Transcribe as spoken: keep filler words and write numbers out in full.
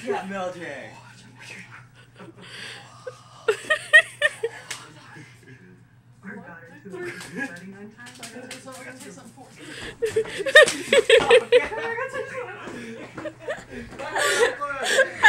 Yeah, military. Our daughter who is thirty-nine times. I gotta So I gotta say something for Oh, yeah, I gotta say something.